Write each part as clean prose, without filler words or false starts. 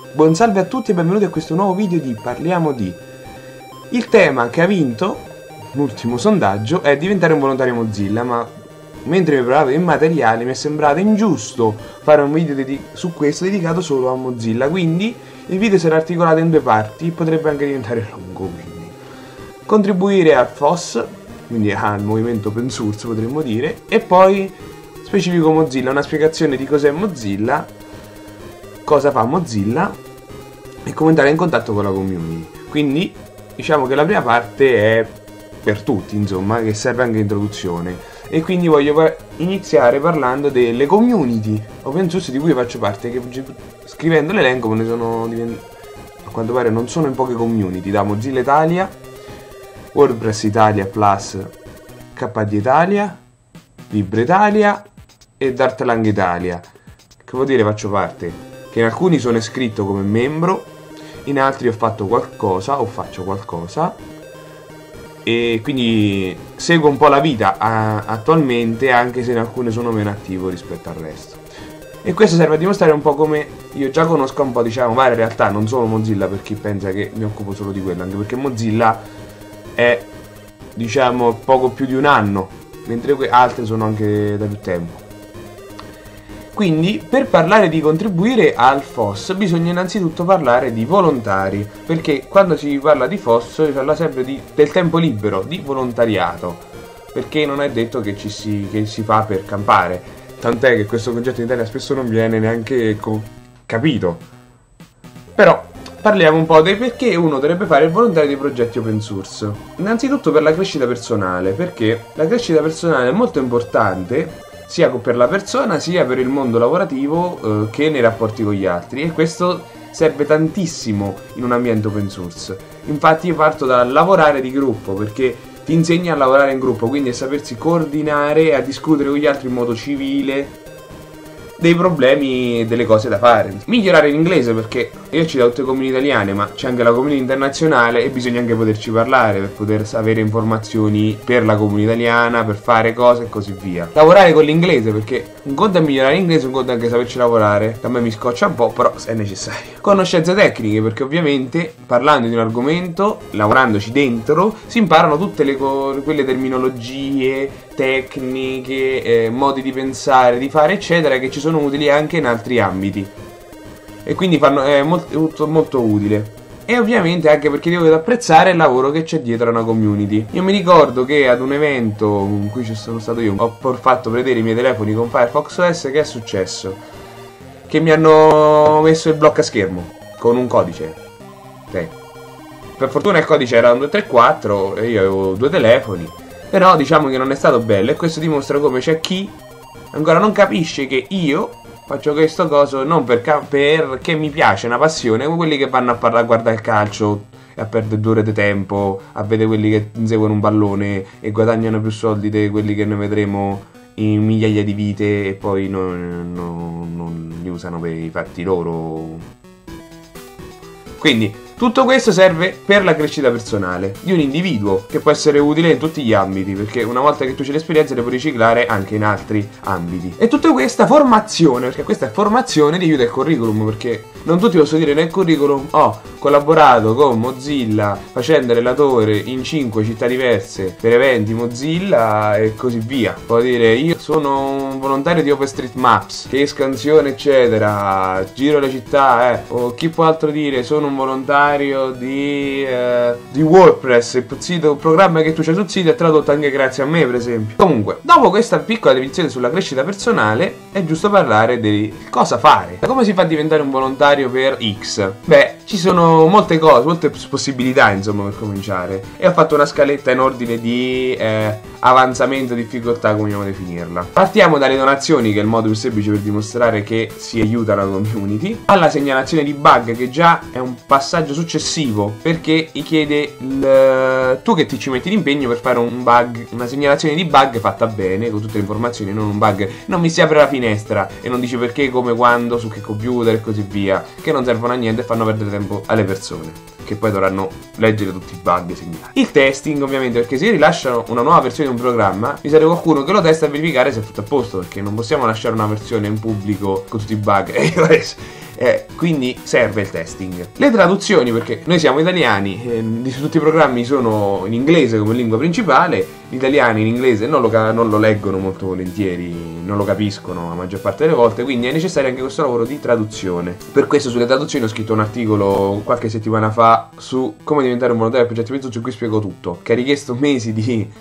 Buon salve a tutti e benvenuti a questo nuovo video di Parliamo di. Il tema che ha vinto l'ultimo sondaggio è diventare un volontario Mozilla, ma mentre mi preparavo i materiali mi è sembrato ingiusto fare un video su questo dedicato solo a Mozilla, quindi il video sarà articolato in due parti, potrebbe anche diventare lungo, quindi contribuire al FOSS, quindi al movimento open source potremmo dire, e poi specifico Mozilla, una spiegazione di cos'è Mozilla, cosa fa Mozilla e come entrare in contatto con la community. Quindi diciamo che la prima parte è per tutti, insomma, che serve anche introduzione, e quindi voglio iniziare parlando delle community open source di cui faccio parte, che scrivendo l'elenco me ne sono a quanto pare non sono in poche community, da Mozilla Italia, WordPress Italia Plus, KD Italia, Libre Italia e Dartlang Italia. Che vuol dire faccio parte? Che in alcuni sono iscritto come membro, in altri ho fatto qualcosa o faccio qualcosa, e quindi seguo un po' la vita attualmente, anche se in alcune sono meno attivo rispetto al resto. E questo serve a dimostrare un po' come io già conosco un po', diciamo, varie realtà, non solo Mozilla, per chi pensa che mi occupo solo di quello, anche perché Mozilla è, diciamo, poco più di un anno, mentre altre sono anche da più tempo. Quindi per parlare di contribuire al FOSS bisogna innanzitutto parlare di volontari, perché quando si parla di FOSS si parla sempre del tempo libero, di volontariato, perché non è detto che si fa per campare, tant'è che questo concetto in Italia spesso non viene neanche capito. Però parliamo un po' del perché uno dovrebbe fare il volontario dei progetti open source. Innanzitutto per la crescita personale, perché la crescita personale è molto importante sia per la persona sia per il mondo lavorativo che nei rapporti con gli altri, e questo serve tantissimo in un ambiente open source. Infatti io parto dal lavorare di gruppo, perché ti insegna a lavorare in gruppo, quindi a sapersi coordinare e a discutere con gli altri in modo civile dei problemi e delle cose da fare. Migliorare l'inglese, perché io ci da tutte le community italiane, ma c'è anche la community internazionale e bisogna anche poterci parlare per poter avere informazioni per la comunità italiana, per fare cose e così via. Lavorare con l'inglese, perché un conto è migliorare l'inglese, un conto è anche saperci lavorare. A me mi scoccia un po', però è necessario. Conoscenze tecniche, perché ovviamente parlando di un argomento, lavorandoci dentro, si imparano tutte quelle terminologie, tecniche, modi di pensare, di fare eccetera, che ci sono utili anche in altri ambiti, e quindi è molto, molto utile. E ovviamente anche perché devo apprezzare il lavoro che c'è dietro a una community. Io mi ricordo che ad un evento in cui ci sono stato io, ho fatto vedere i miei telefoni con Firefox OS. Che è successo? Che mi hanno messo il blocco a schermo con un codice. Per fortuna il codice era un 234 e io avevo due telefoni, però diciamo che non è stato bello, e questo dimostra come c'è chi ancora non capisce che io faccio questo coso non perché mi piace, una passione, come quelli che vanno a guardare il calcio e a perdere 2 ore di tempo a vedere quelli che inseguono un pallone e guadagnano più soldi di quelli che noi vedremo in migliaia di vite e poi non li usano per i fatti loro. Quindi tutto questo serve per la crescita personale di un individuo, che può essere utile in tutti gli ambiti, perché una volta che tu c'hai l'esperienza le puoi riciclare anche in altri ambiti. E tutta questa formazione, perché questa è formazione, ti aiuta il curriculum, perché non tutti possono dire nel curriculum ho collaborato con Mozilla facendo relatore in 5 città diverse per eventi Mozilla e così via. Può dire io sono un volontario di OpenStreetMaps, che scansione eccetera, giro le città, o chi può altro dire sono un volontario di WordPress, il programma che tu c'hai sul sito è tradotto anche grazie a me, per esempio. Comunque, dopo questa piccola definizione sulla crescita personale, è giusto parlare di cosa fare. Come si fa a diventare un volontario per X? Beh, ci sono molte cose, molte possibilità, insomma, per cominciare, e ho fatto una scaletta in ordine di avanzamento, difficoltà, come vogliamo definirla. Partiamo dalle donazioni, che è il modo più semplice per dimostrare che si aiuta la community, alla segnalazione di bug, che già è un passaggio successivo, perché gli chiede tu che ti ci metti l'impegno per fare un bug, una segnalazione di bug fatta bene, con tutte le informazioni, non un bug, non mi si apre la finestra e non dice perché, come, quando, su che computer e così via, che non servono a niente e fanno perdere tempo alle persone, che poi dovranno leggere tutti i bug segnalati. Il testing, ovviamente, perché se rilasciano una nuova versione di un programma, mi serve qualcuno che lo testa a verificare se è tutto a posto, perché non possiamo lasciare una versione in pubblico con tutti i bug quindi serve il testing. Le traduzioni, perché noi siamo italiani, tutti i programmi sono in inglese come lingua principale, gli italiani in inglese non lo leggono molto volentieri, non lo capiscono la maggior parte delle volte, quindi è necessario anche questo lavoro di traduzione. Per questo sulle traduzioni ho scritto un articolo qualche settimana fa su come diventare un volontario del progetto Viaggio, su cui spiego tutto, che ha richiesto mesi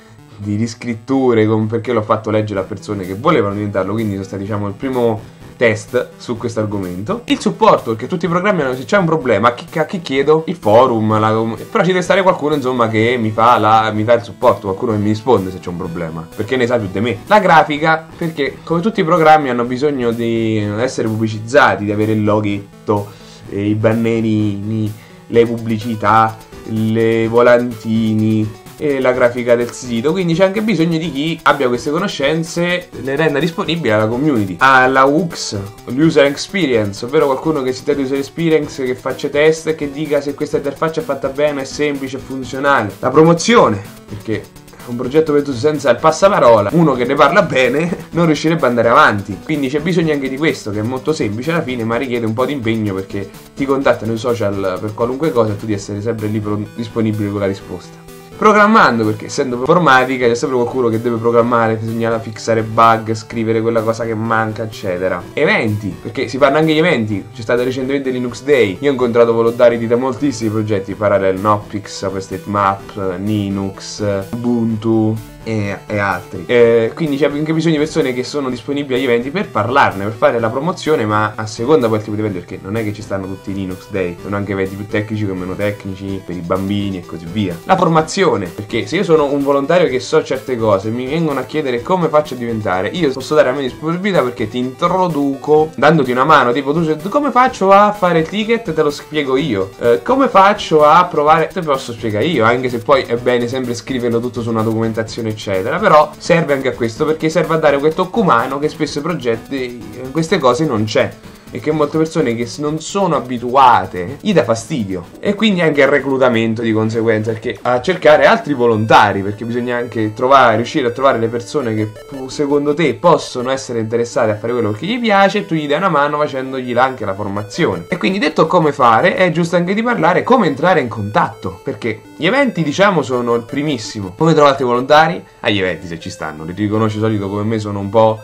di scritture, perché l'ho fatto leggere a persone che volevano diventarlo, quindi sono stato, diciamo, il primo test su questo argomento. Il supporto, perché tutti i programmi hanno, se c'è un problema, a chi chiedo? Il forum, però ci deve stare qualcuno, insomma, che mi fa il supporto, qualcuno che mi risponde se c'è un problema, perché ne sa più di me. La grafica, perché come tutti i programmi hanno bisogno di essere pubblicizzati, di avere il loghetto, i bannerini, le pubblicità, le volantini e la grafica del sito, quindi c'è anche bisogno di chi abbia queste conoscenze, le renda disponibili alla community, alla UX, l'user experience, ovvero qualcuno che si dia l'user experience, che faccia test e che dica se questa interfaccia è fatta bene, è semplice, è funzionale. La promozione, perché un progetto venduto senza il passaparola, uno che ne parla bene non riuscirebbe ad andare avanti, quindi c'è bisogno anche di questo, che è molto semplice alla fine, ma richiede un po' di impegno, perché ti contattano i social per qualunque cosa e tu devi essere sempre lì disponibile con la risposta. Programmando, perché essendo informatica c'è sempre qualcuno che deve programmare, bisogna fissare bug, scrivere quella cosa che manca, eccetera. Eventi, perché si fanno anche gli eventi, c'è stato recentemente Linux Day, io ho incontrato volontari da moltissimi progetti, Parallel, Nopix, OpenStateMap, Linux, Ubuntu e altri, quindi c'è anche bisogno di persone che sono disponibili agli eventi per parlarne, per fare la promozione, ma a seconda poi il tipo di evento, perché non è che ci stanno tutti i Linux Day, sono anche eventi più tecnici come meno tecnici, per i bambini e così via. La formazione, perché se io sono un volontario che so certe cose, mi vengono a chiedere come faccio a diventare, io posso dare la mia disponibilità perché ti introduco dandoti una mano, tipo tu come faccio a fare il ticket, te lo spiego io, come faccio a provare, te lo posso spiegare io, anche se poi è bene sempre scriverlo tutto su una documentazione eccetera, però serve anche a questo, perché serve a dare quel tocco umano che spesso i progetti, queste cose non c'è, e che molte persone che non sono abituate gli dà fastidio, e quindi anche il reclutamento di conseguenza, perché a cercare altri volontari, perché bisogna anche riuscire a trovare le persone che secondo te possono essere interessate a fare quello che gli piace, e tu gli dai una mano facendogli anche la formazione. E quindi, detto come fare, è giusto anche di parlare come entrare in contatto, perché gli eventi, diciamo, sono il primissimo. Come trovate altri volontari? Agli eventi, se ci stanno, li riconosci di solito come me, sono un po'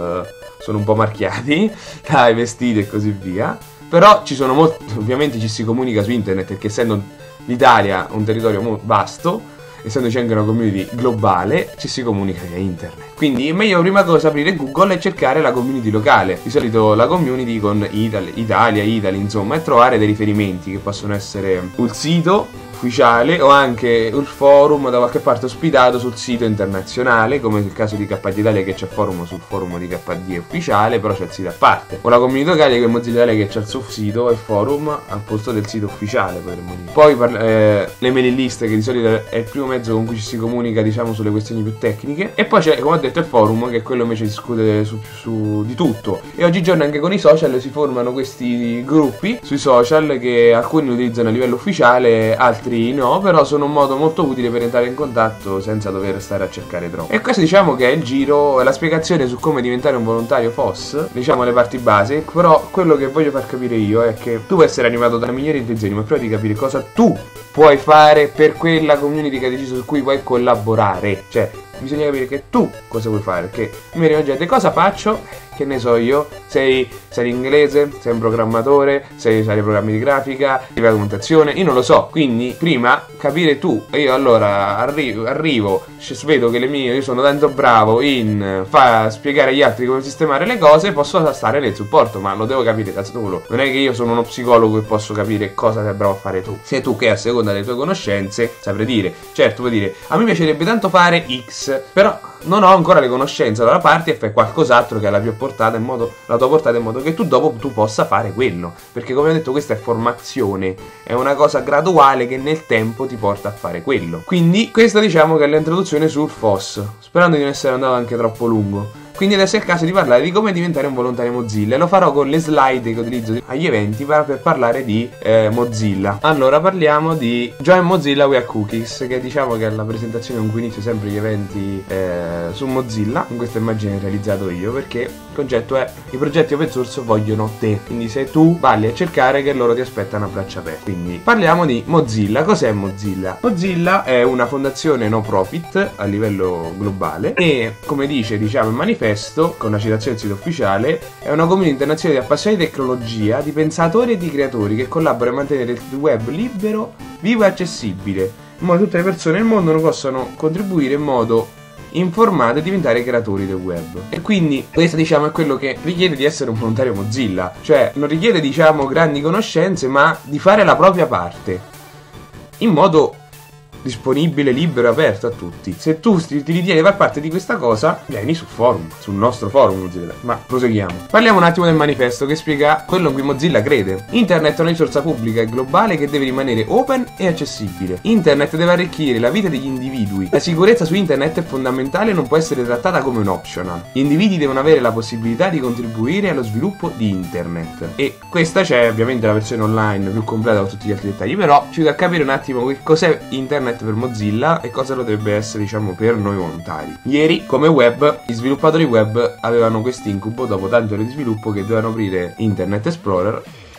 marchiati dai vestiti e così via, però ci sono ovviamente ci si comunica su internet, perché essendo l'Italia un territorio molto vasto, essendoci anche una community globale, ci si comunica via internet. Quindi è meglio prima cosa aprire Google e cercare la community locale, di solito la community con Italia, insomma, e trovare dei riferimenti che possono essere un sito ufficiale o anche il forum da qualche parte ospitato sul sito internazionale, come nel caso di KD Italia, che c'è forum sul forum di KD ufficiale, però c'è il sito a parte, o la community locale che è Mozilla Italia, che c'è il suo sito e forum al posto del sito ufficiale, potremmo dire. Poi le mailing list, che di solito è il primo mezzo con cui ci si comunica, diciamo, sulle questioni più tecniche, e poi c'è, come ho detto, il forum, che è quello invece discute di tutto, e oggigiorno anche con i social si formano questi gruppi sui social, che alcuni utilizzano a livello ufficiale, altri no, però sono un modo molto utile per entrare in contatto senza dover stare a cercare troppo. E questo, diciamo, che è il giro, la spiegazione su come diventare un volontario FOSS, diciamo le parti base. Però quello che voglio far capire io è che tu puoi essere animato da migliori intenzioni, ma prima di capire cosa tu puoi fare per quella community che hai deciso, su cui vuoi collaborare. Cioè, bisogna capire che tu cosa vuoi fare, perché mi arriva gente, cosa faccio? Che ne so io, sei inglese, sei un programmatore, sai programmi di grafica, la documentazione, io non lo so, quindi prima capire tu. Io allora arrivo, vedo che io sono tanto bravo in spiegare agli altri come sistemare le cose, posso stare nel supporto, ma lo devo capire da solo. Non è che io sono uno psicologo e posso capire cosa sei bravo a fare tu. Sei tu che, a seconda delle tue conoscenze, saprai dire. Certo, puoi dire, a me piacerebbe tanto fare X, però non ho ancora le conoscenze, allora parti e fai qualcos'altro che ha la tua portata, in modo che tu dopo tu possa fare quello, perché come ho detto questa è formazione, è una cosa graduale che nel tempo ti porta a fare quello. Quindi questa, diciamo, che è l'introduzione sul FOSS, sperando di non essere andato anche troppo lungo. Quindi adesso è il caso di parlare di come diventare un volontario Mozilla, e lo farò con le slide che utilizzo agli eventi per parlare di Mozilla. Allora parliamo di Join Mozilla We Are Cookies, che diciamo che è la presentazione con cui inizio sempre gli eventi su Mozilla. In questa immagine realizzato io, perché il concetto è: i progetti open source vogliono te, quindi se tu valli a cercare, che loro ti aspettano a braccia aperte. Quindi parliamo di Mozilla. Cos'è Mozilla? Mozilla è una fondazione no profit a livello globale e, come dice il manifesto, con una citazione del sito ufficiale, è una community internazionale di appassionati di tecnologia, di pensatori e di creatori che collaborano a mantenere il web libero, vivo e accessibile, in modo che tutte le persone del mondo possano contribuire in modo informato e diventare creatori del web. E quindi questo è quello che richiede di essere un volontario Mozilla, cioè non richiede grandi conoscenze, ma di fare la propria parte in modo disponibile, libero e aperto a tutti. Se tu ti ritieni di far parte di questa cosa, vieni sul forum, sul nostro forum Mozilla. Ma proseguiamo. Parliamo un attimo del manifesto, che spiega quello in cui Mozilla crede. Internet è una risorsa pubblica e globale che deve rimanere open e accessibile. Internet deve arricchire la vita degli individui. La sicurezza su internet è fondamentale e non può essere trattata come un optional. Gli individui devono avere la possibilità di contribuire allo sviluppo di internet. E questa c'è ovviamente la versione online più completa con tutti gli altri dettagli, però ci da capire un attimo che cos'è internet per Mozilla e cosa lo dovrebbe essere per noi volontari. Ieri, come web, gli sviluppatori web avevano quest'incubo dopo tanti ore di sviluppo, che dovevano aprire Internet Explorer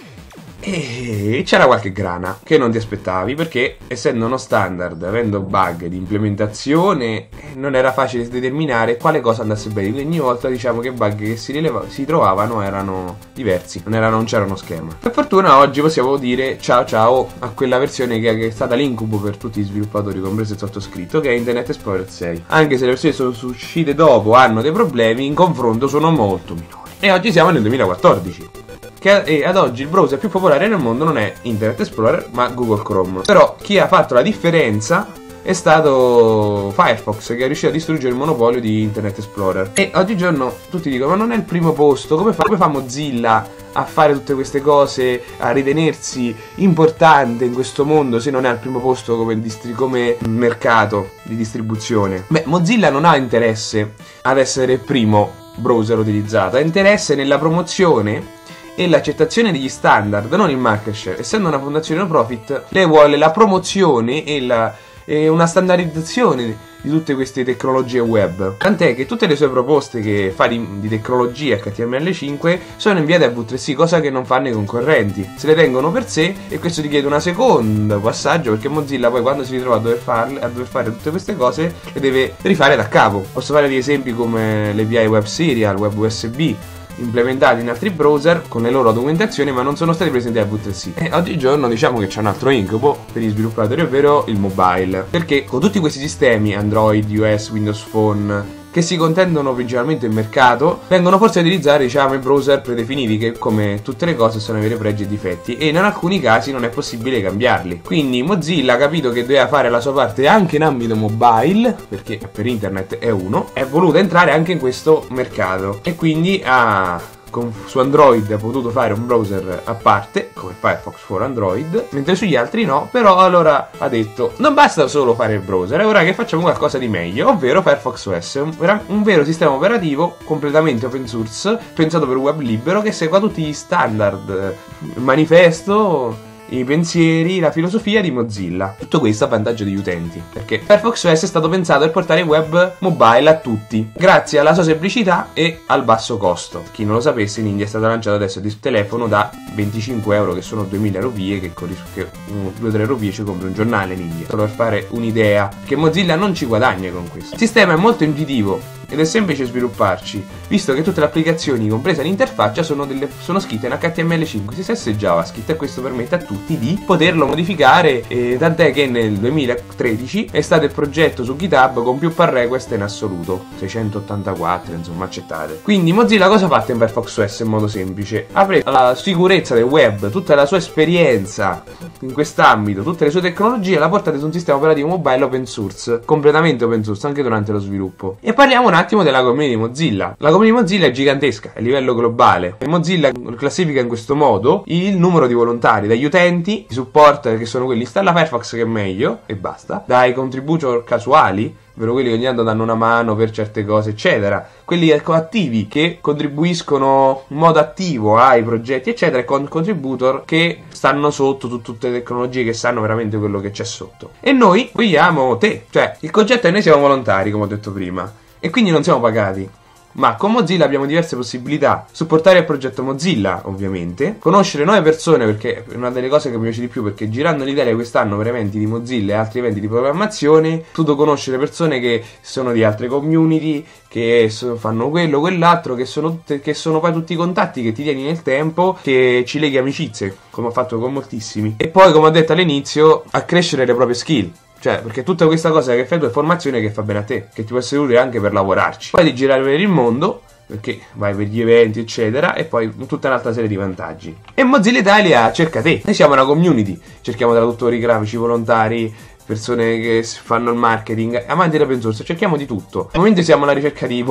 e c'era qualche grana che non ti aspettavi, perché essendo uno standard, avendo bug di implementazione, non era facile determinare quale cosa andasse bene. Quindi ogni volta che bug che si trovavano erano diversi, non c'era uno schema. Per fortuna oggi possiamo dire ciao a quella versione che è stata l'incubo per tutti gli sviluppatori, compreso il sottoscritto, che è Internet Explorer 6. Anche se le versioni sono uscite dopo, hanno dei problemi, in confronto sono molto minori. E oggi siamo nel 2014. E ad oggi il browser più popolare nel mondo non è Internet Explorer, ma Google Chrome. Però chi ha fatto la differenza è stato Firefox, che è riuscito a distruggere il monopolio di Internet Explorer. E oggigiorno tutti dicono: ma non è il primo posto, come fa Mozilla a fare tutte queste cose, a ritenersi importante in questo mondo, se non è al primo posto come mercato di distribuzione? Beh, Mozilla non ha interesse ad essere il primo browser utilizzato, ha interesse nella promozione e l'accettazione degli standard, non il market share. Essendo una fondazione no profit, lei vuole la promozione e una standardizzazione di tutte queste tecnologie web. Tant'è che tutte le sue proposte che fa di tecnologia HTML5 sono inviate a V3C, cosa che non fanno i concorrenti. Se le tengono per sé, e questo richiede un secondo passaggio, perché Mozilla poi, quando si ritrova a dover fare tutte queste cose, le deve rifare da capo. Posso fare degli esempi come l'API Web Serial, Web USB, implementati in altri browser con le loro documentazioni, ma non sono stati presentati a V3C. E oggigiorno che c'è un altro incubo per gli sviluppatori, ovvero il mobile, perché con tutti questi sistemi Android, iOS, Windows Phone che si contendono principalmente il mercato, vengono forse a utilizzare i browser predefiniti, che come tutte le cose sono avere pregi e difetti, e in alcuni casi non è possibile cambiarli. Quindi Mozilla ha capito che doveva fare la sua parte anche in ambito mobile, perché per internet è voluta entrare anche in questo mercato, e quindi su Android ha potuto fare un browser a parte come Firefox for Android, mentre sugli altri no. Però allora ha detto: non basta solo fare il browser, è ora che facciamo qualcosa di meglio, ovvero Firefox OS, un vero sistema operativo completamente open source, pensato per web libero, che segua tutti gli standard, il manifesto, i pensieri, la filosofia di Mozilla. Tutto questo a vantaggio degli utenti, perché Firefox OS è stato pensato per portare il web mobile a tutti, grazie alla sua semplicità e al basso costo. Chi non lo sapesse, in India è stato lanciato adesso il telefono da 25 euro, che sono 2000 rupie, che 2-3 rupie ci compri un giornale in India. Solo per fare un'idea, che Mozilla non ci guadagna con questo. Il sistema è molto intuitivo ed è semplice svilupparci, visto che tutte le applicazioni, compresa l'interfaccia, sono scritte in HTML5, CSS e JavaScript, e questo permette a tutti di poterlo modificare, tant'è che nel 2013 è stato il progetto su GitHub con più pull request in assoluto, 684, insomma, accettate. Quindi Mozilla cosa ha fatto in Firefox OS in modo semplice? Ha preso la sicurezza del web, tutta la sua esperienza in quest'ambito, tutte le sue tecnologie, l'ha portata su un sistema operativo mobile open source, completamente open source anche durante lo sviluppo. E parliamo un attimo della community Mozilla. La community Mozilla è gigantesca a livello globale e Mozilla classifica in questo modo il numero di volontari, dagli utenti, i support che sono quelli installa Firefox che è meglio e basta, dai contributor casuali, ovvero quelli che ogni tanto danno una mano per certe cose eccetera, quelli attivi che contribuiscono in modo attivo ai progetti eccetera, e contributor che stanno sotto tutte le tecnologie, che sanno veramente quello che c'è sotto. E noi vogliamo te, cioè il concetto è noi siamo volontari, come ho detto prima, e quindi non siamo pagati. Ma con Mozilla abbiamo diverse possibilità: supportare il progetto Mozilla, ovviamente, conoscere nuove persone, perché è una delle cose che mi piace di più, perché girando l'Italia quest'anno per eventi di Mozilla e altri eventi di programmazione, potuto conoscere persone che sono di altre community, che fanno quello, quell'altro, che sono poi tutti i contatti che ti tieni nel tempo, che ci leghi amicizie, come ho fatto con moltissimi. E poi, come ho detto all'inizio, accrescere le proprie skill. Cioè, perché tutta questa cosa che fai tu è formazione che fa bene a te, che ti può essere utile anche per lavorarci. Poi di girare per il mondo, perché vai per gli eventi eccetera, e poi tutta un'altra serie di vantaggi. E Mozilla Italia cerca te. Noi siamo una community, cerchiamo traduttori grafici, volontari, persone che fanno il marketing, amanti dell'open source, cerchiamo di tutto. Al momento siamo alla ricerca di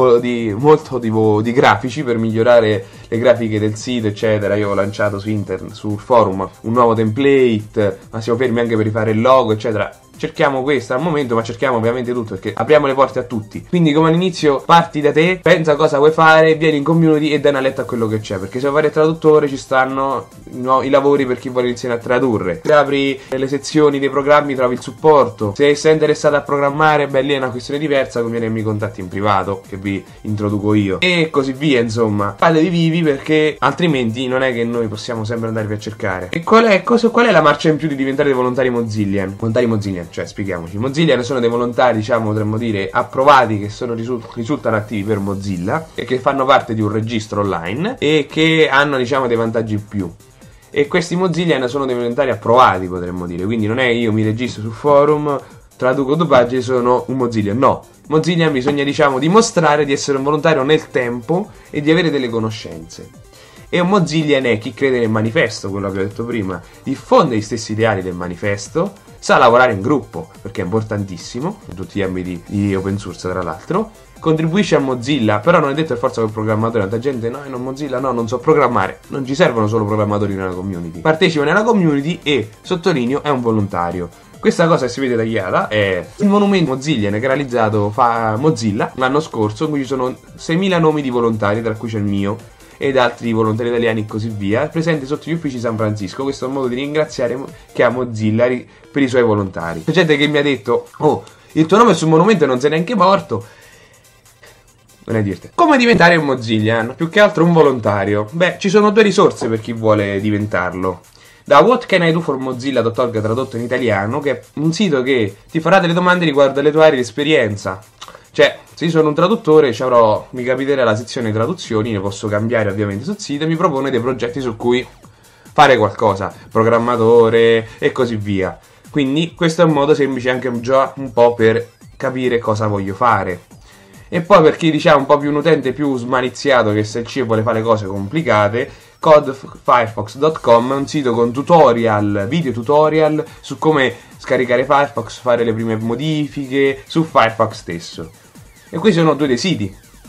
grafici per migliorare le grafiche del sito eccetera. Io ho lanciato sul forum un nuovo template, ma siamo fermi anche per rifare il logo eccetera. Cerchiamo questo al momento, ma cerchiamo ovviamente tutto, perché apriamo le porte a tutti. Quindi, come all'inizio, parti da te, pensa cosa vuoi fare, vieni in community e dai una letta a quello che c'è, perché se vuoi fare il traduttore ci stanno i lavori per chi vuole iniziare a tradurre. Se apri le sezioni dei programmi trovi il supporto. Se sei interessato a programmare, beh, lì è una questione diversa, conviene che mi contatti in privato che vi introduco io, e così via. Insomma, fatevi vivi, perché altrimenti non è che noi possiamo sempre andarvi a cercare. E qual è la marcia in più di diventare dei volontari Mozillian? Volontari Mozillian, cioè, spieghiamoci, Mozilla sono dei volontari, diciamo, potremmo dire, approvati, che risultano attivi per Mozilla e che fanno parte di un registro online e che hanno, diciamo, dei vantaggi in più. E questi Mozilla sono dei volontari approvati, potremmo dire, quindi non è io mi registro sul forum, traduco due pagine, sono un Mozilla, no. Mozilla bisogna, diciamo, dimostrare di essere un volontario nel tempo e di avere delle conoscenze. E un Mozillian è chi crede nel manifesto, quello che ho detto prima, diffonde gli stessi ideali del manifesto, sa lavorare in gruppo, perché è importantissimo, in tutti gli ambiti di open source tra l'altro, contribuisce a Mozilla, però non è detto per forza che il programmatore, tanta gente, no, non Mozilla, no, non so programmare, non ci servono solo programmatori nella community, partecipa nella community e, sottolineo, è un volontario. Questa cosa che si vede tagliata è il monumento Mozilla che ha realizzato Mozilla l'anno scorso, in cui ci sono 6.000 nomi di volontari, tra cui c'è il mio, ed altri volontari italiani e così via, presenti sotto gli uffici San Francisco. Questo è un modo di ringraziare che ha Mozilla per i suoi volontari. C'è gente che mi ha detto: oh, il tuo nome è sul monumento e non sei neanche morto. Non è dirti. Come diventare un Mozillian? Più che altro un volontario. Beh, ci sono due risorse per chi vuole diventarlo. Da whatcanido4mozilla.org, tradotto in italiano, che è un sito che ti farà delle domande riguardo alle tue aree di esperienza. Cioè, se io sono un traduttore, mi capiterà la sezione traduzioni, ne posso cambiare ovviamente sul sito, e mi propone dei progetti su cui fare qualcosa, programmatore e così via. Quindi questo è un modo semplice anche già un po' per capire cosa voglio fare. E poi per chi, diciamo, un po' più un utente più smaliziato, che se il C vuole fare cose complicate, codefirefox.com è un sito con tutorial, video tutorial su come scaricare Firefox, fare le prime modifiche su Firefox stesso. E questi sono due dei siti.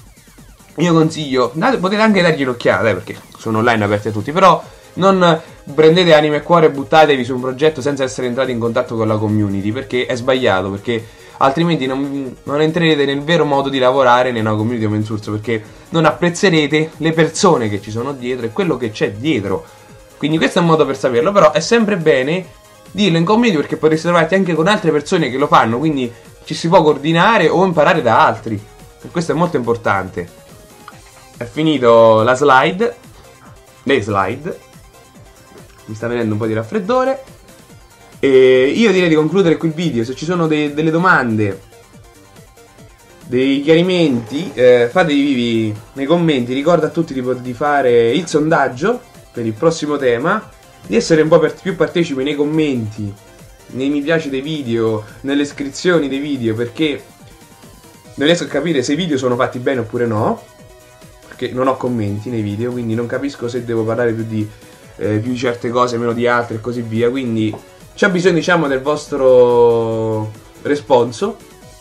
Io consiglio, potete anche dargli un'occhiata, perché sono online aperti a tutti, però non prendete anima e cuore e buttatevi su un progetto senza essere entrati in contatto con la community, perché è sbagliato, perché altrimenti non entrerete nel vero modo di lavorare nella community open source, perché non apprezzerete le persone che ci sono dietro e quello che c'è dietro. Quindi questo è un modo per saperlo, però è sempre bene dirlo in community, perché potreste trovarti anche con altre persone che lo fanno, quindi ci si può coordinare o imparare da altri, e questo è molto importante. È finito le slide, mi sta venendo un po' di raffreddore, e io direi di concludere qui il video. Se ci sono delle domande, dei chiarimenti, fatevi vivi nei commenti. Ricordo a tutti di fare il sondaggio per il prossimo tema, di essere un po' più partecipi nei commenti, nei mi piace dei video, nelle iscrizioni dei video, perché non riesco a capire se i video sono fatti bene oppure no, perché non ho commenti nei video, quindi non capisco se devo parlare più di certe cose, meno di altre e così via. Quindi c'è bisogno, diciamo, del vostro responso,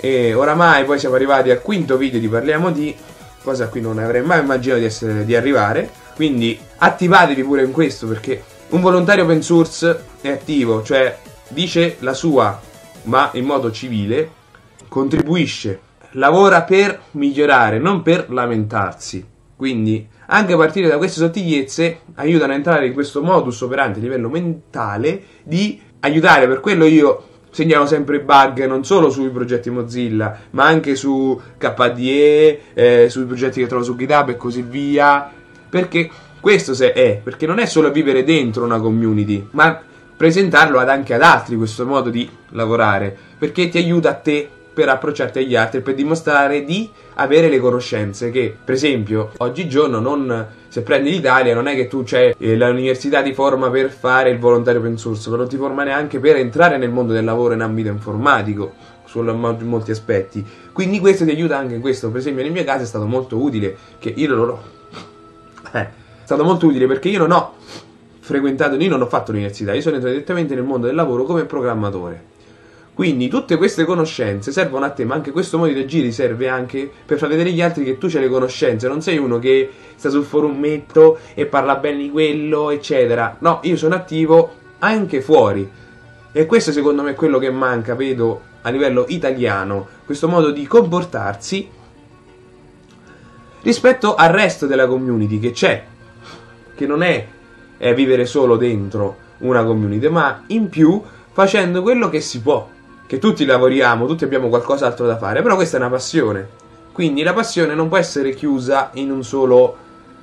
E oramai poi siamo arrivati al quinto video di Parliamo di, cosa a cui non avrei mai immaginato di arrivare. Quindi attivatevi pure in questo, perché un volontario open source è attivo, cioè dice la sua, ma in modo civile, contribuisce, lavora per migliorare, non per lamentarsi. Quindi anche a partire da queste sottigliezze aiutano a entrare in questo modus operandi a livello mentale di aiutare. Per quello io segnalo sempre i bug non solo sui progetti Mozilla, ma anche su KDE, sui progetti che trovo su GitHub e così via, perché questo perché non è solo vivere dentro una community, ma presentarlo anche ad altri questo modo di lavorare, perché ti aiuta a te per approcciarti agli altri, per dimostrare di avere le conoscenze che, per esempio, oggigiorno se prendi l'Italia non è che tu c'è l'università ti forma per fare il volontario open source, ma non ti forma neanche per entrare nel mondo del lavoro in ambito informatico su molti aspetti. Quindi questo ti aiuta anche in questo. Per esempio nel mio caso è stato molto utile, che io non ho è stato molto utile perché io non ho fatto l'università, io sono entrato direttamente nel mondo del lavoro come programmatore. Quindi tutte queste conoscenze servono a te, ma anche questo modo di agire serve anche per far vedere agli altri che tu c'hai le conoscenze. Non sei uno che sta sul forumetto e parla bene di quello, eccetera. No, io sono attivo anche fuori. E questo secondo me è quello che manca, vedo, a livello italiano. Questo modo di comportarsi rispetto al resto della community che c'è. Che non è vivere solo dentro una community, ma in più facendo quello che si può. Che tutti lavoriamo, tutti abbiamo qualcos'altro da fare, però questa è una passione. Quindi la passione non può essere chiusa in un solo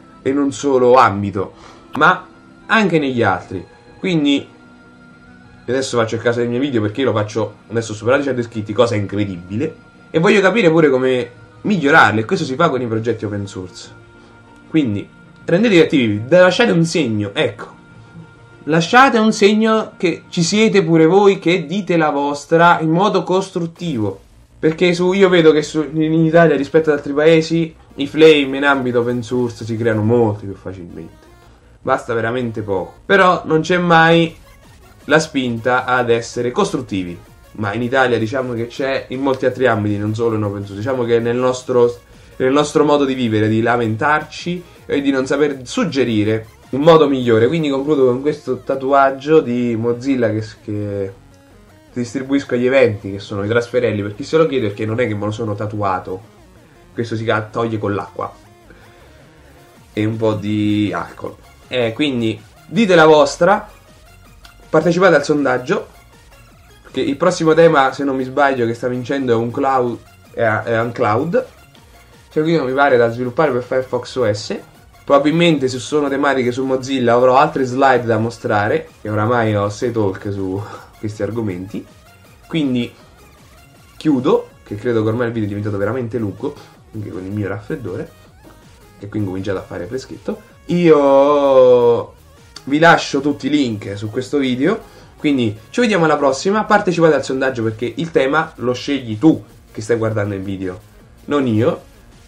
ambito, ma anche negli altri. Quindi adesso faccio il caso dei miei video, perché io lo faccio adesso superati 100 iscritti, cosa incredibile, e voglio capire pure come migliorarli, e questo si fa con i progetti open source. Quindi rendetevi attivi, lasciate un segno, ecco. Lasciate un segno che ci siete pure voi, che dite la vostra in modo costruttivo. Perché io vedo che in Italia rispetto ad altri paesi i flame in ambito open source si creano molto più facilmente. Basta veramente poco. Però non c'è mai la spinta ad essere costruttivi. Ma in Italia diciamo che c'è in molti altri ambiti, non solo in open source. Diciamo che nel nostro modo di vivere, di lamentarci e di non saper suggerire un modo migliore. Quindi concludo con questo tatuaggio di Mozilla che distribuisco agli eventi, che sono i trasferelli, per chi se lo chiede, perché non è che me lo sono tatuato, questo si toglie con l'acqua e un po' di alcol. Quindi dite la vostra, partecipate al sondaggio, perché il prossimo tema, se non mi sbaglio, che sta vincendo è un cloud, è un cloud, cioè qui non mi pare, da sviluppare per Firefox OS. Probabilmente se sono tematiche su Mozilla avrò altre slide da mostrare, e oramai ho 6 talk su questi argomenti. Quindi chiudo, che credo che ormai il video è diventato veramente lungo, anche con il mio raffreddore, e quindi ho cominciato a fare freschetto. Io vi lascio tutti i link su questo video, quindi ci vediamo alla prossima. Partecipate al sondaggio, perché il tema lo scegli tu che stai guardando il video, non io.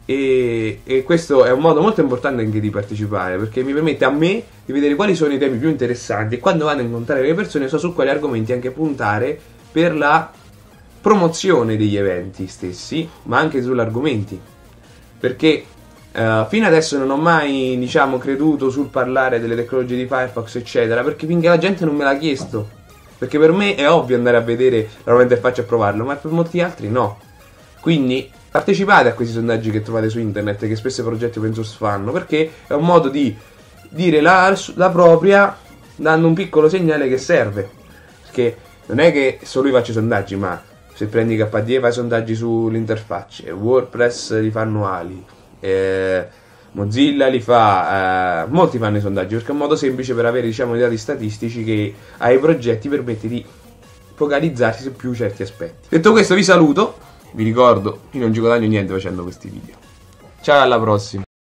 E questo è un modo molto importante anche di partecipare, perché mi permette a me di vedere quali sono i temi più interessanti, e quando vado a incontrare le persone so su quali argomenti anche puntare per la promozione degli eventi stessi, ma anche sugli argomenti, perché fino adesso non ho mai, diciamo, creduto sul parlare delle tecnologie di Firefox eccetera, perché finché la gente non me l'ha chiesto, perché per me è ovvio andare a vedere la nuova interfaccia e provarlo, ma per molti altri no. Quindi partecipate a questi sondaggi che trovate su internet, che spesso i progetti open source fanno, perché è un modo di dire la propria, dando un piccolo segnale che serve. Perché non è che solo io faccio i sondaggi, ma se prendi KDE fai sondaggi sulle interfacce, WordPress li fa annuali, Mozilla li fa, molti fanno i sondaggi, perché è un modo semplice per avere, diciamo, i dati statistici che ai progetti permette di focalizzarsi su più certi aspetti. Detto questo vi saluto. Vi ricordo, io non ci guadagno niente facendo questi video. Ciao, alla prossima.